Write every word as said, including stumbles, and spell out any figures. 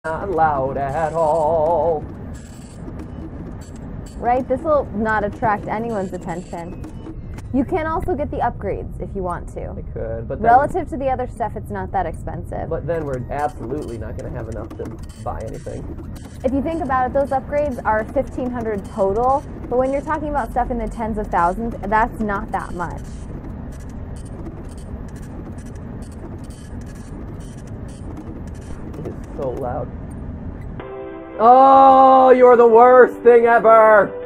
not loud at all. Right? This will not attract anyone's attention. You can also get the upgrades if you want to. I could, but then, relative to the other stuff, it's not that expensive. But then we're absolutely not going to have enough to buy anything. If you think about it, those upgrades are fifteen hundred total, but when you're talking about stuff in the tens of thousands, that's not that much. It is so loud. Oh, you're the worst thing ever!